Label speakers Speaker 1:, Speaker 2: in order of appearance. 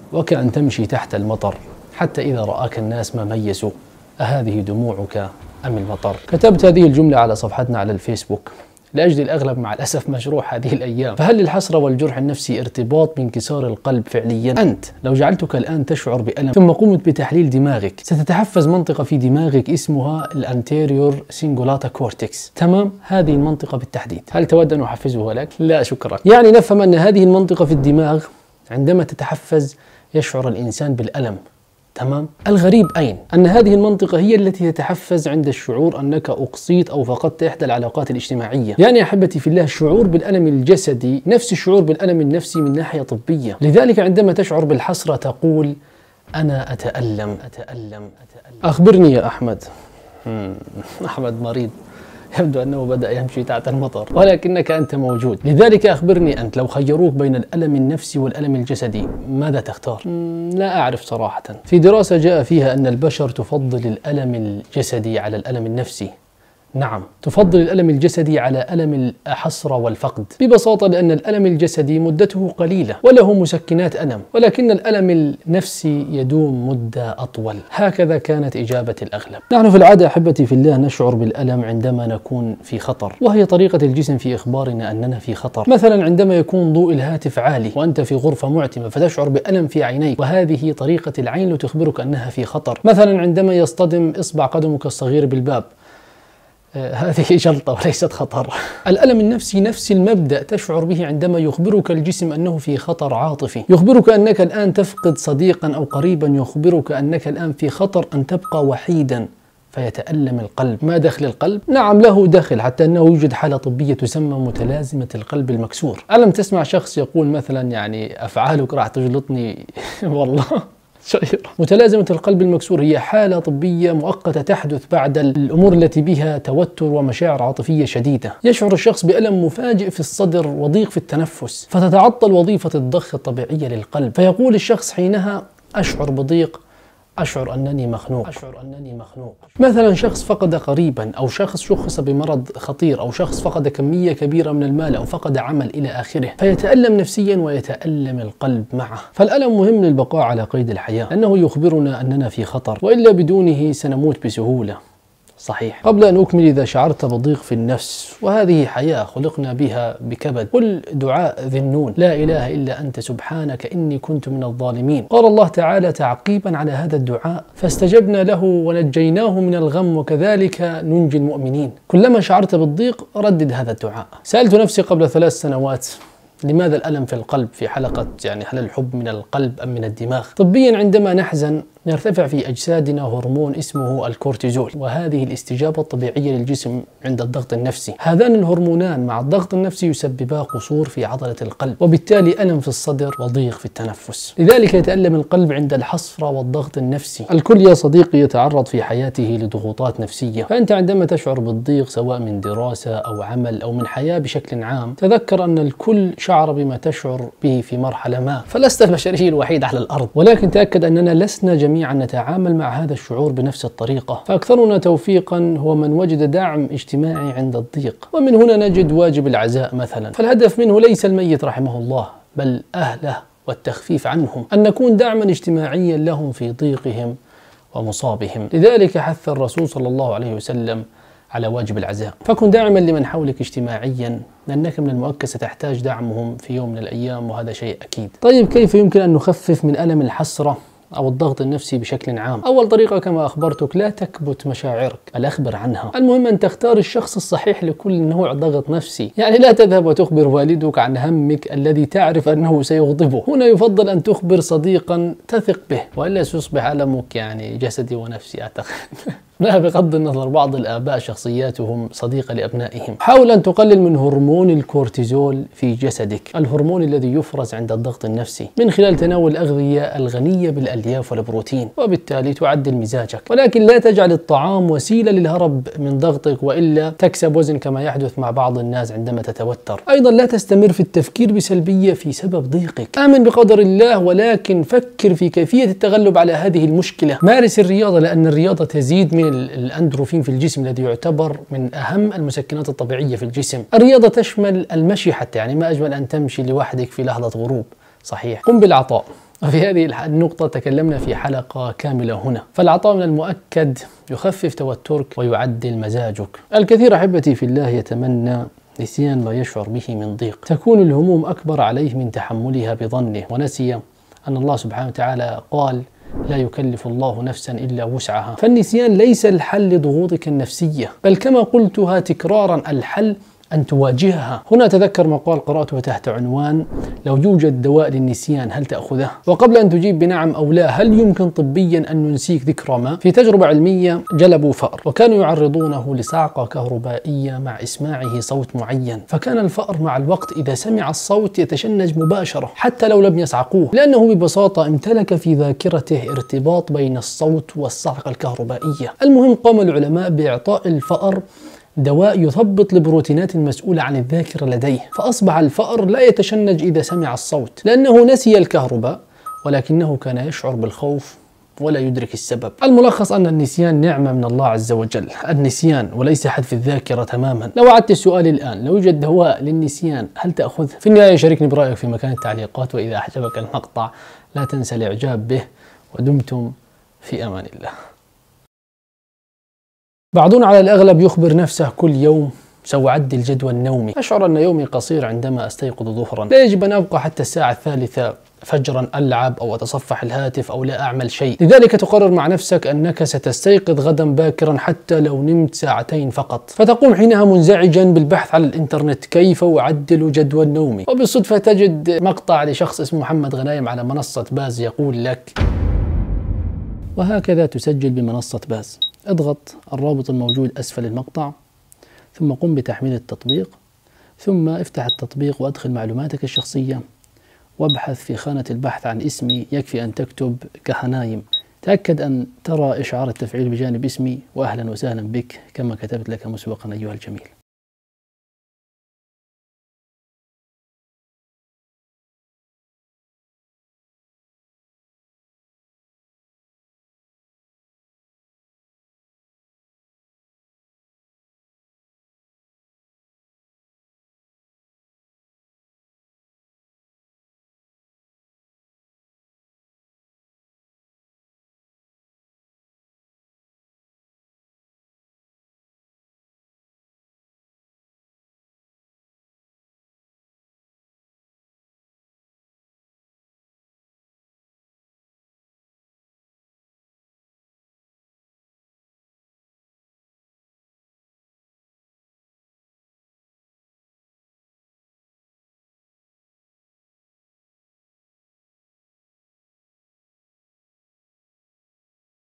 Speaker 1: وكأن تمشي تحت المطر حتى إذا رآك الناس ما ميزوا أهذه دموعك أم المطر. كتبت هذه الجملة على صفحتنا على الفيسبوك لأجل الأغلب مع الأسف مجروح هذه الأيام. فهل للحسرة والجرح النفسي ارتباط بانكسار القلب فعليا؟ أنت لو جعلتك الآن تشعر بألم ثم قمت بتحليل دماغك ستتحفز منطقة في دماغك اسمها الانتيريور سينجولاتا كورتكس. تمام؟ هذه المنطقة بالتحديد. هل تود أن أحفزها لك؟ لا شكرا. يعني نفهم أن هذه المنطقة في الدماغ عندما تتحفز يشعر الإنسان بالألم. تمام؟ الغريب أين؟ أن هذه المنطقة هي التي تتحفز عند الشعور أنك أقصيت أو فقدت إحدى العلاقات الاجتماعية. يعني أحبتي في الله الشعور بالألم الجسدي نفس الشعور بالألم النفسي من ناحية طبية. لذلك عندما تشعر بالحسرة تقول أنا أتألم. أخبرني يا أحمد. أحمد مريض، يبدو أنه بدأ يمشي تحت المطر، ولكنك أنت موجود. لذلك أخبرني أنت، لو خيروك بين الألم النفسي والألم الجسدي ماذا تختار؟ لا أعرف صراحة. في دراسة جاء فيها أن البشر تفضل الألم الجسدي على الألم النفسي. نعم، تفضل الألم الجسدي على ألم الحسرة والفقد، ببساطة لأن الألم الجسدي مدته قليلة وله مسكنات ألم، ولكن الألم النفسي يدوم مدة أطول. هكذا كانت إجابة الأغلب. نحن في العادة أحبتي في الله نشعر بالألم عندما نكون في خطر، وهي طريقة الجسم في إخبارنا أننا في خطر. مثلا عندما يكون ضوء الهاتف عالي وأنت في غرفة معتمة فتشعر بألم في عينيك، وهذه طريقة العين لتخبرك أنها في خطر. مثلا عندما يصطدم إصبع قدمك الصغير بالباب، هذه جلطة وليست خطر. الألم النفسي نفس المبدأ تشعر به عندما يخبرك الجسم أنه في خطر عاطفي، يخبرك أنك الآن تفقد صديقا أو قريبا، يخبرك أنك الآن في خطر أن تبقى وحيدا، فيتألم القلب. ما دخل القلب؟ نعم له دخل، حتى أنه يوجد حالة طبية تسمى متلازمة القلب المكسور. ألم تسمع شخص يقول مثلا يعني أفعالك راح تجلطني والله شهيرة. متلازمة القلب المكسور هي حالة طبية مؤقتة تحدث بعد الأمور التي بها توتر ومشاعر عاطفية شديدة. يشعر الشخص بألم مفاجئ في الصدر وضيق في التنفس، فتتعطل وظيفة الضخ الطبيعية للقلب، فيقول الشخص حينها أشعر بضيق، أشعر أنني مخنوق. مثلا شخص فقد قريبا، أو شخص شخص بمرض خطير، أو شخص فقد كمية كبيرة من المال، أو فقد عمل إلى آخره، فيتألم نفسيا ويتألم القلب معه. فالألم مهم للبقاء على قيد الحياة، لأنه يخبرنا أننا في خطر، وإلا بدونه سنموت بسهولة. صحيح. قبل أن أكمل، إذا شعرت بضيق في النفس، وهذه حياة خلقنا بها بكبد، قل دعاء ذي النون: لا إله إلا أنت سبحانك إني كنت من الظالمين. قال الله تعالى تعقيبا على هذا الدعاء: فاستجبنا له ونجيناه من الغم وكذلك ننجي المؤمنين. كلما شعرت بالضيق ردد هذا الدعاء. سألت نفسي قبل 3 سنوات لماذا الألم في القلب، في حلقة يعني هل الحب من القلب أم من الدماغ؟ طبيا عندما نحزن يرتفع في أجسادنا هرمون اسمه الكورتيزول، وهذه الاستجابة الطبيعية للجسم عند الضغط النفسي. هذان الهرمونان مع الضغط النفسي يسببا قصور في عضلة القلب، وبالتالي ألم في الصدر وضيق في التنفس. لذلك يتألم القلب عند الحصرة والضغط النفسي. الكل يا صديقي يتعرض في حياته لضغوطات نفسية، فأنت عندما تشعر بالضيق سواء من دراسة أو عمل أو من حياة بشكل عام، تذكر أن الكل شعر بما تشعر به في مرحلة ما، فلست البشري الوحيد على الأرض. ولكن تأكد أننا لسنا جميعا نتعامل مع هذا الشعور بنفس الطريقة، فأكثرنا توفيقا هو من وجد دعم اجتماعي عند الضيق، ومن هنا نجد واجب العزاء مثلا، فالهدف منه ليس الميت رحمه الله بل أهله والتخفيف عنهم، أن نكون دعما اجتماعيا لهم في ضيقهم ومصابهم. لذلك حث الرسول صلى الله عليه وسلم على واجب العزاء، فكن داعما لمن حولك اجتماعيا، لأنك من المؤكد ستحتاج دعمهم في يوم من الأيام، وهذا شيء أكيد. طيب كيف يمكن أن نخفف من ألم الحسرة أو الضغط النفسي بشكل عام؟ أول طريقة كما أخبرتك، لا تكبت مشاعرك، بل أخبر عنها. المهم أن تختار الشخص الصحيح لكل نوع ضغط نفسي، يعني لا تذهب وتخبر والدك عن همك الذي تعرف أنه سيغضبه. هنا يفضل أن تخبر صديقا تثق به، وإلا سيصبح ألمك يعني جسدي ونفسي أعتقد. لا، بغض النظر، بعض الآباء شخصياتهم صديقة لأبنائهم. حاول أن تقلل من هرمون الكورتيزول في جسدك، الهرمون الذي يفرز عند الضغط النفسي، من خلال تناول الأغذية الغنية بالألياف والبروتين، وبالتالي تعدل مزاجك. ولكن لا تجعل الطعام وسيلة للهرب من ضغطك، وإلا تكسب وزن كما يحدث مع بعض الناس عندما تتوتر. أيضا لا تستمر في التفكير بسلبية في سبب ضيقك، آمن بقدر الله، ولكن فكر في كيفية التغلب على هذه المشكلة. مارس الرياضة، لأن الرياضة تزيد من الأندروفين في الجسم الذي يعتبر من أهم المسكنات الطبيعية في الجسم. الرياضة تشمل المشي حتى، يعني ما أجمل أن تمشي لوحدك في لحظة غروب. صحيح. قم بالعطاء، وفي هذه النقطة تكلمنا في حلقة كاملة هنا. فالعطاء من المؤكد يخفف توترك ويعدل مزاجك. الكثير أحبتي في الله يتمنى نسيان ما يشعر به من ضيق، تكون الهموم أكبر عليه من تحملها بظنه، ونسي أن الله سبحانه وتعالى قال: لا يكلف الله نفسا إلا وسعها. فالنسيان ليس الحل لضغوطك النفسية، بل كما قلتها تكرارا الحل أن تواجهها. هنا تذكر مقال قرأته تحت عنوان: لو يوجد دواء للنسيان هل تأخذه؟ وقبل أن تجيب بنعم أو لا، هل يمكن طبيا أن ننسيك ذكرى ما؟ في تجربة علمية جلبوا فأر وكانوا يعرضونه لصعقة كهربائية مع إسماعه صوت معين، فكان الفأر مع الوقت إذا سمع الصوت يتشنج مباشرة حتى لو لم يصعقوه، لأنه ببساطة امتلك في ذاكرته ارتباط بين الصوت والصعقة الكهربائية. المهم، قام العلماء بإعطاء الفأر دواء يثبط البروتينات المسؤولة عن الذاكرة لديه، فأصبح الفأر لا يتشنج إذا سمع الصوت، لأنه نسي الكهرباء ولكنه كان يشعر بالخوف ولا يدرك السبب. الملخص أن النسيان نعمة من الله عز وجل، النسيان وليس حذف الذاكرة تماما. لو أعدت السؤال الآن: لو يوجد دواء للنسيان هل تأخذه؟ في النهاية شاركني برأيك في مكان التعليقات، وإذا أعجبك المقطع لا تنسى الإعجاب به، ودمتم في أمان الله. بعضنا على الأغلب يخبر نفسه كل يوم: سأعدل جدول نومي، أشعر أن يومي قصير عندما أستيقظ ظهرا، لا يجب أن أبقى حتى الساعة 3 فجرا ألعب أو أتصفح الهاتف أو لا أعمل شيء. لذلك تقرر مع نفسك أنك ستستيقظ غدا باكرا حتى لو نمت 2 ساعات فقط، فتقوم حينها منزعجا بالبحث على الإنترنت: كيف أعدل جدول نومي؟ وبالصدفة تجد مقطع لشخص اسمه محمد غنايم على منصة باز يقول لك: وهكذا تسجل بمنصة باز. اضغط الرابط الموجود أسفل المقطع، ثم قم بتحميل التطبيق، ثم افتح التطبيق وادخل معلوماتك الشخصية وابحث في خانة البحث عن اسمي. يكفي أن تكتب كهنايم. تأكد أن ترى إشعار التفعيل بجانب اسمي، وأهلا وسهلا بك كما كتبت لك مسبقا أيها الجميل.